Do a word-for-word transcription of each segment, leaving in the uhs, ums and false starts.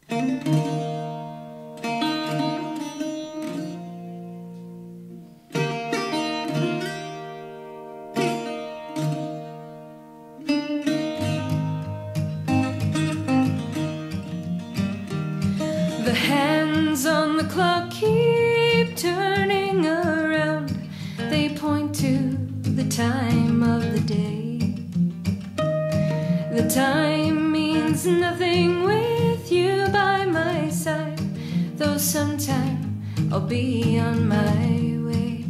The hands on the clock keep turning around. They point to the time of the day. The time means nothing with you by my side, though sometime I'll be on my way.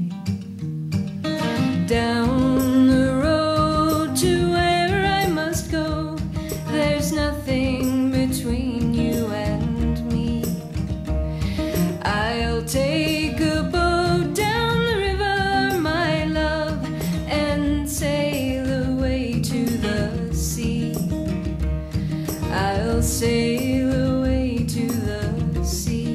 Down the road to where I must go, there's nothing between you and me. I'll take a boat down the river, my love, and sail away to the sea. I'll sail away to the sea.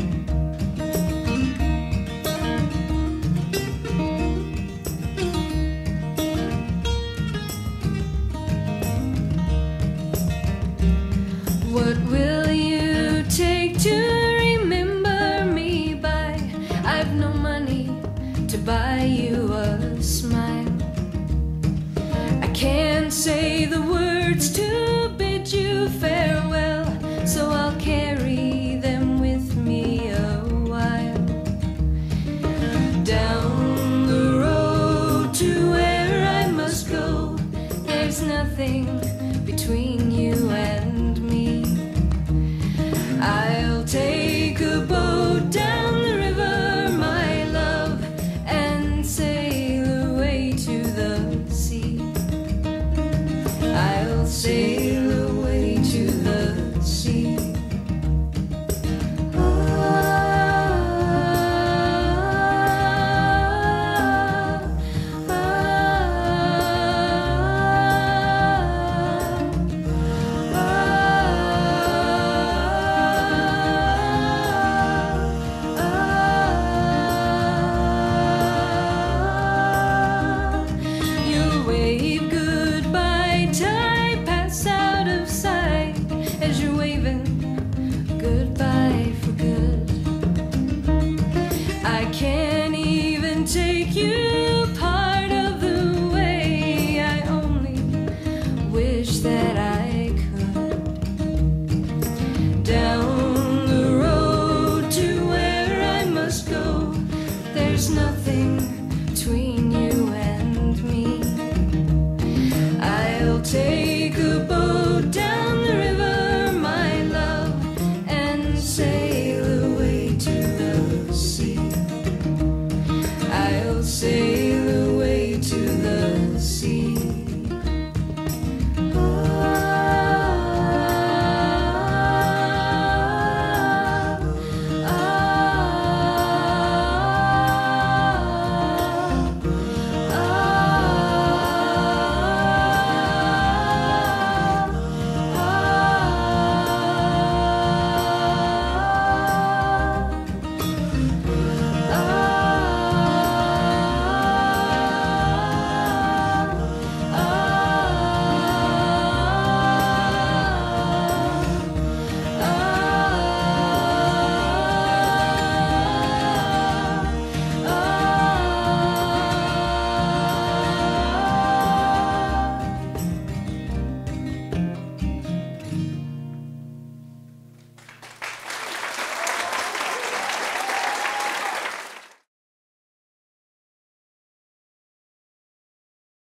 What will you take to remember me by? I've no money to buy you a smile. I can't say the words to bid you farewell, so I'll carry them with me a while. Down the road to where I must go, there's nothing between you and me. I'll take a boat down the river, my love, and sail away to the sea. I'll sail away to the sea. Wave goodbye, time pass out of sight as you're waving goodbye for good. I can't even take you part of the way, I only wish that I could. Down the road to where I must go, there's nothing between you and me. I'll take a boat down the river, my love, and sail away to the sea. I'll sail